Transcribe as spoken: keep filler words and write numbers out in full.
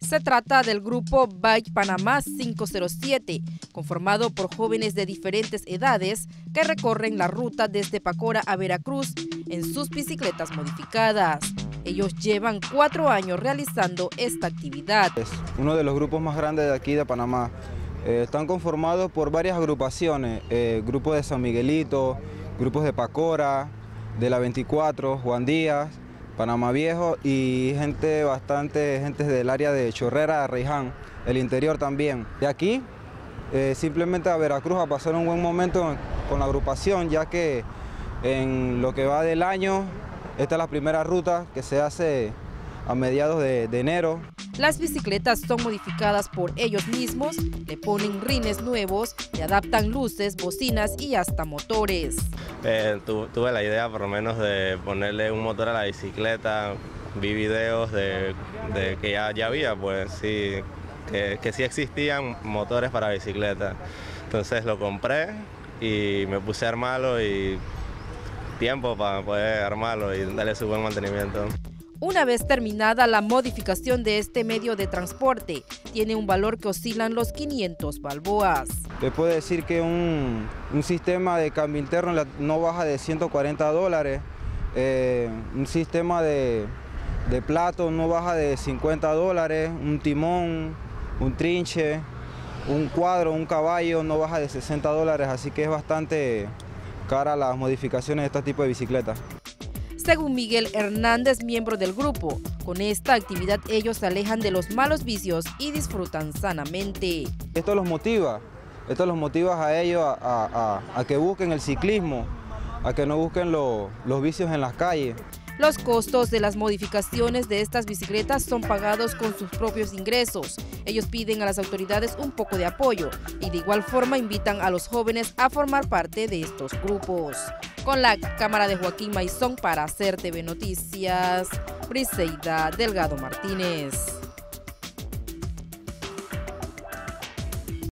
Se trata del grupo Bike Panamá cinco cero siete, conformado por jóvenes de diferentes edades que recorren la ruta desde Pacora a Veracruz en sus bicicletas modificadas. Ellos llevan cuatro años realizando esta actividad. Es uno de los grupos más grandes de aquí de Panamá. Eh, están conformados por varias agrupaciones, eh, grupos de San Miguelito, grupos de Pacora, de la veinticuatro, Juan Díaz, Panamá Viejo y gente bastante, gente del área de Chorrera, Reiján, el interior también. De aquí, eh, simplemente a Veracruz a pasar un buen momento con la agrupación, ya que en lo que va del año, esta es la primera ruta que se hace a mediados de, de enero. Las bicicletas son modificadas por ellos mismos, le ponen rines nuevos, le adaptan luces, bocinas y hasta motores. Eh, tu, tuve la idea por lo menos de ponerle un motor a la bicicleta, vi videos de, de que ya, ya había, pues sí, que, que sí existían motores para bicicleta. Entonces lo compré y me puse a armarlo y tiempo para poder armarlo y darle su buen mantenimiento. Una vez terminada la modificación de este medio de transporte, tiene un valor que oscilan los quinientos balboas. Te puedo decir que un, un sistema de cambio interno no baja de ciento cuarenta dólares, eh, un sistema de, de plato no baja de cincuenta dólares, un timón, un trinche, un cuadro, un caballo no baja de sesenta dólares, así que es bastante cara las modificaciones de este tipo de bicicletas. Según Miguel Hernández, miembro del grupo, con esta actividad ellos se alejan de los malos vicios y disfrutan sanamente. Esto los motiva, esto los motiva a ellos a, a, a, a que busquen el ciclismo, a que no busquen lo, los vicios en las calles. Los costos de las modificaciones de estas bicicletas son pagados con sus propios ingresos. Ellos piden a las autoridades un poco de apoyo y de igual forma invitan a los jóvenes a formar parte de estos grupos. Con la cámara de Joaquín Maizón para Hacer T V Noticias, Briseida Delgado Martínez.